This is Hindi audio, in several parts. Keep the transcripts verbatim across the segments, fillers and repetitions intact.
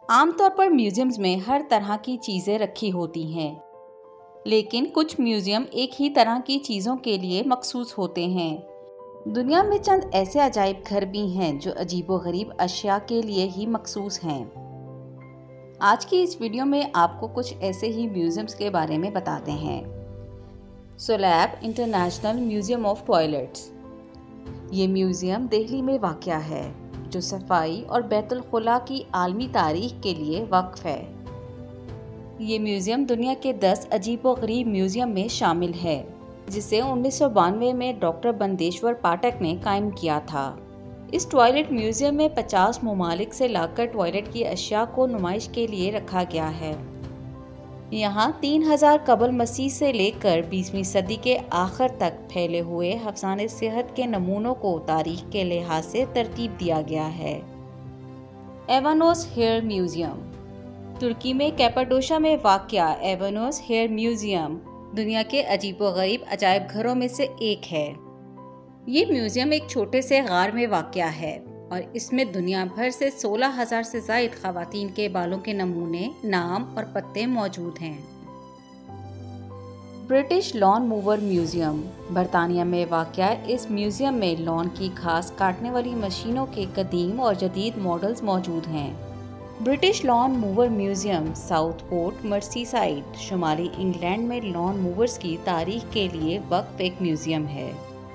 आमतौर पर म्यूजियम्स में हर तरह की चीज़ें रखी होती हैं, लेकिन कुछ म्यूजियम एक ही तरह की चीज़ों के लिए मखसूस होते हैं। दुनिया में चंद ऐसे अजायब घर भी हैं जो अजीबोगरीब अशिया के लिए ही मखसूस हैं। आज की इस वीडियो में आपको कुछ ऐसे ही म्यूजियम्स के बारे में बताते हैं। Sulabh international museum of toilets. ये म्यूजियम दिल्ली में वाक़या है, जो सफाई और बैतुल खुला की आलमी तारीख के लिए वक्फ है। ये म्यूज़ियम दुनिया के दस अजीबोगरीब म्यूज़ियम में शामिल है, जिसे उन्नीस सौ बानवे में डॉक्टर बंदेश्वर पाठक ने कायम किया था। इस टॉयलेट म्यूज़ियम में पचास ममालिक से लाकर टॉयलेट की अशिया को नुमाइश के लिए रखा गया है। यहाँ तीन हज़ार कबल मसीह से लेकर बीसवीं सदी के आखिर तक फैले हुए अफसाने सेहत के नमूनों को तारीख के लिहाज से तरतीब दिया गया है। एवानोस हेयर म्यूजियम। तुर्की में कैपाडोशा में वाक़या एवानोस हेयर म्यूजियम दुनिया के अजीबोगरीब अजायब घरों में से एक है। ये म्यूजियम एक छोटे से गार में वाक़या है और इसमें दुनिया भर से सोलह हज़ार से ज़ायद ख़वातीन के बालों के नमूने, नाम और पत्ते मौजूद हैं। British lawn mower museum. बरतानिया में वाक़या इस म्यूजियम में लॉन की घास काटने वाली मशीनों के कदीम और जदीद मॉडल्स मौजूद हैं। British lawn mower museum Southport, Merseyside, शुमाली इंग्लैंड में लॉन मूवर्स की तारीख के लिए वक्फ एक म्यूजियम है।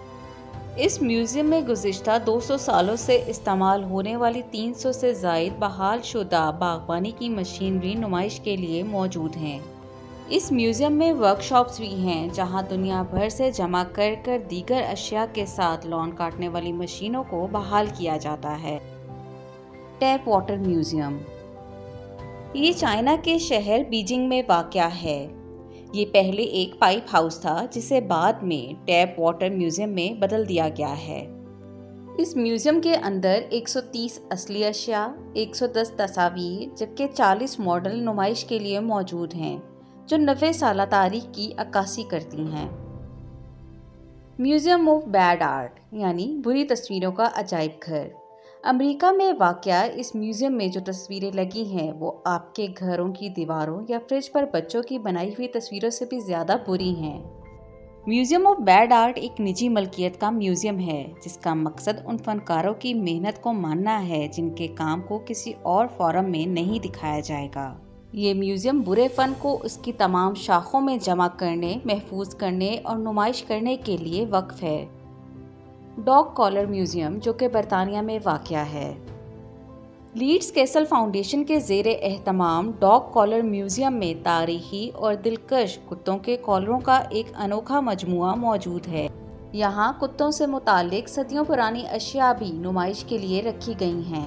इस म्यूज़ियम में गुज़िश्ता दो सौ सालों से इस्तेमाल होने वाली तीन सौ से ज़ायद बहाल शुदा बागबानी की मशीनरी नुमाइश के लिए मौजूद हैं। इस म्यूज़ियम में वर्कशॉप्स भी हैं, जहां दुनिया भर से जमा कर कर दीगर अशिया के साथ लॉन काटने वाली मशीनों को बहाल किया जाता है। Tap water museum. ये चाइना के शहर बीजिंग में वाक़या है। ये पहले एक पाइप हाउस था, जिसे बाद में टैप वाटर म्यूजियम में बदल दिया गया है। इस म्यूजियम के अंदर एक सौ तीस असली अशिया, एक सौ दस तस्वीर जबकि चालीस मॉडल नुमाइश के लिए मौजूद हैं, जो नब्बे साल तारीख की अक्कासी करती हैं। म्यूजियम ऑफ बैड आर्ट यानी बुरी तस्वीरों का अजायब घर। अमेरिका में वाक़या इस म्यूज़ियम में जो तस्वीरें लगी हैं वो आपके घरों की दीवारों या फ्रिज पर बच्चों की बनाई हुई तस्वीरों से भी ज़्यादा बुरी हैं। म्यूज़ियम ऑफ बैड आर्ट एक निजी मलकियत का म्यूज़ियम है, जिसका मकसद उन फनकारों की मेहनत को मानना है जिनके काम को किसी और फोरम में नहीं दिखाया जाएगा। ये म्यूज़ियम बुरे फ़न को उसकी तमाम शाखों में जमा करने, महफूज करने और नुमाइश करने के लिए वक्फ है। डॉग कॉलर म्यूजियम, जो कि बरतानिया में वाक़या है। लीड्स कैसल फाउंडेशन के ज़ेरे एहतमाम डॉग कॉलर म्यूजियम में तारीखी और दिलकश कुत्तों के कॉलरों का एक अनोखा मजमुआ मौजूद है। यहाँ कुत्तों से मुतालिक सदियों पुरानी अशिया भी नुमाइश के लिए रखी गई हैं।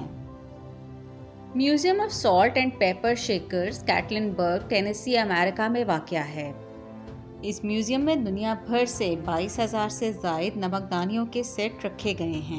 Museum of salt and pepper shakers, Gatlinburg, Tennessee, America में वाक़या है। इस म्यूज़ियम में दुनिया भर से बाईस हज़ार से ज़ायद नमकदानियों के सेट रखे गए हैं।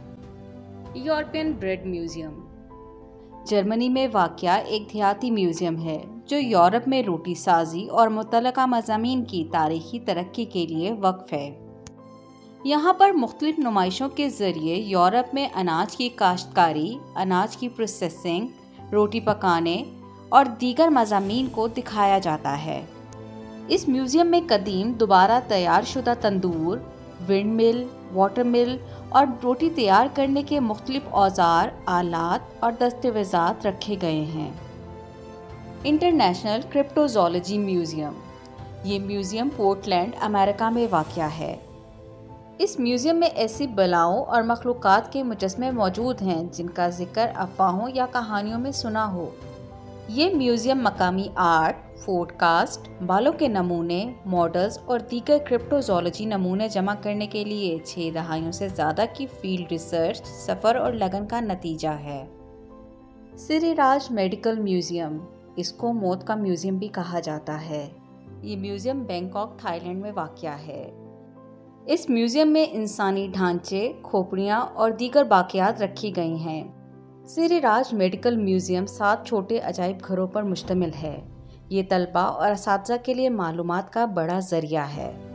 European bread museum. जर्मनी में वाक़या एक देहाती म्यूज़ियम है, जो यूरोप में रोटी साजी और मुतल्लका मज़ामीन की तारीखी तरक्की के लिए वक्फ है। यहाँ पर मुख्तलिफ नुमाइशों के ज़रिए यूरोप में अनाज की काश्तकारी, अनाज की प्रोसेसिंग, रोटी पकाने और दीगर मज़ामीन को दिखाया जाता है। इस म्यूज़ियम में कदीम दोबारा तैयार शुदा तंदूर, विंड मिल, वाटर मिल और रोटी तैयार करने के मुख्तलिफ औजार, आलात और दस्तावेज़ात रखे गए हैं। International cryptozoology museum. ये म्यूज़ियम पोर्टलैंड, अमेरिका में वाक़या है। इस म्यूज़ियम में ऐसी बलाओं और मखलूक़ात के मुजस्मे मौजूद हैं जिनका जिक्र अफवाहों या कहानियों में सुना हो। ये म्यूज़ियम मकामी आर्ट, फोटकास्ट, बालों के नमूने, मॉडल्स और दीगर क्रिप्टोजोलॉजी नमूने जमा करने के लिए छः दहाइयों से ज़्यादा की फील्ड रिसर्च, सफ़र और लगन का नतीजा है। सिरिराज मेडिकल म्यूज़ियम, इसको मौत का म्यूज़ियम भी कहा जाता है। ये म्यूज़ियम बैंकॉक, थाईलैंड में वाक़या है। इस म्यूज़ियम में इंसानी ढांचे, खोपड़ियाँ और दीगर बाक़ियात रखी गई हैं। सिरिराज मेडिकल म्यूज़ियम सात छोटे अजायब घरों पर मुश्तमिल है। ये तलबा और असातिज़ा के लिए मालूमात का बड़ा ज़रिया है।